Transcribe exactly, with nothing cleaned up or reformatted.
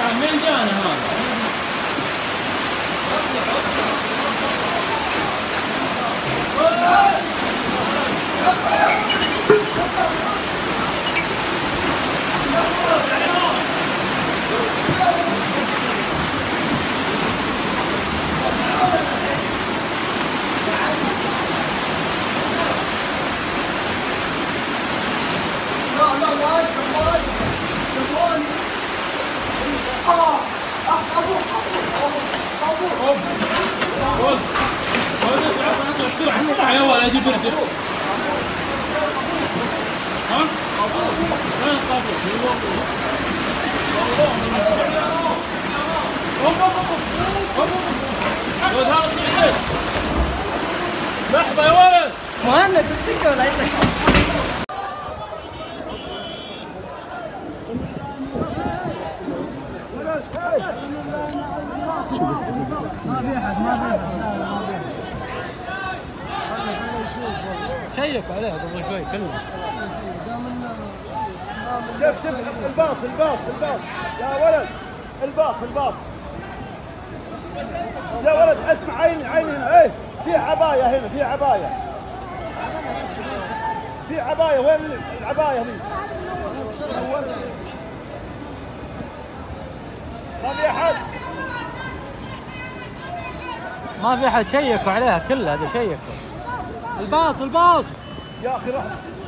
من جانا هذا؟ يا ولد جيب له ها؟ وين الطابور؟ لحظة يا ولد مهند تمسكه ولا يطلع؟ ما في احد ما في احد لا لا ما في احد شيك عليه قبل شوي كلمه شوف شوف الباص الباص الباص يا ولد الباص الباص يا ولد اسمع عيني عيني هنا ايه في عباية هنا في عباية في عباية وين العباية ذي؟ ما في احد ما في احد شيكوا عليها كلها هذا شيكوا الباص الباص يا اخي رحت